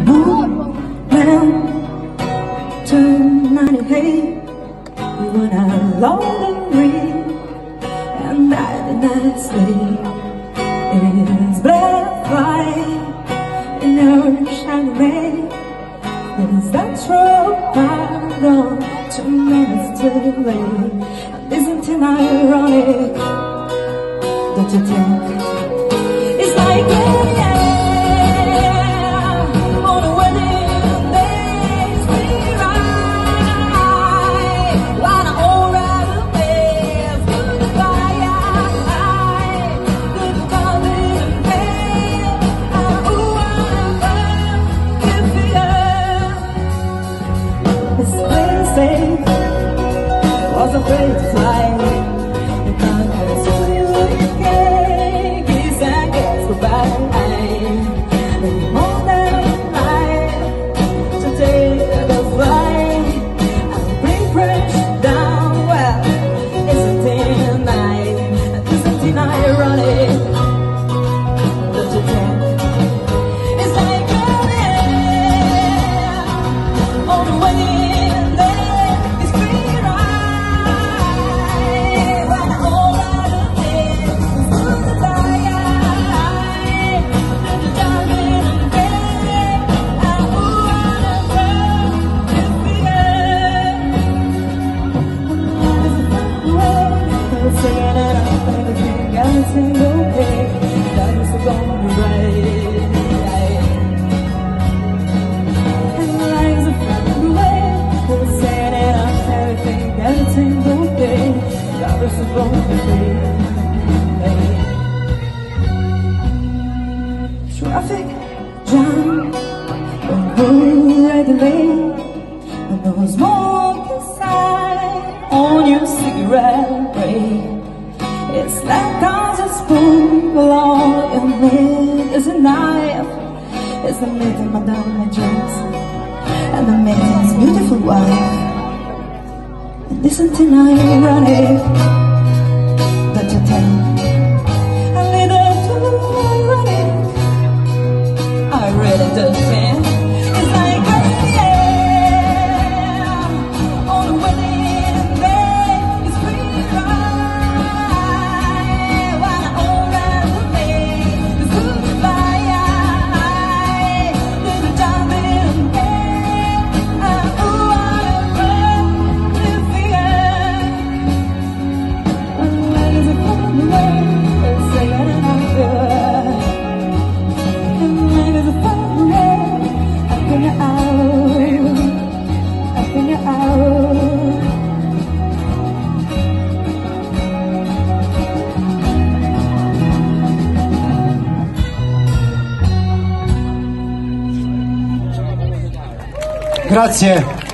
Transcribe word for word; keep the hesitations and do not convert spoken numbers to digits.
movement tonight. We went along the reed, and I did not sleep. It is black fire in your shining ray. Is that true? I know two minutes too late. And isn't it ironic? Don't you think? It's like yeah, yeah, on a wedding day, we ride while I'm all right with this goodbye. Good calling and pain. Ooh, I'm good for you. It's plain safe. Was afraid to fly. You can't pass away. Traffic jam, don't regulate, and no smoke inside on your cigarette break. It's like there's a spoon along your neck. It's a knife. It's the meat of Madame my dreams, and the man's beautiful wife. And listen tonight, ironic. Don't you think? A little too ironic. I really do think it's like yeah, on a wedding day, it's pretty right. While I'm all right with me, it's goodbye. Little darling, yeah, ooh, what a good figure. When there's a fun way, it's like I don't know. Grazie.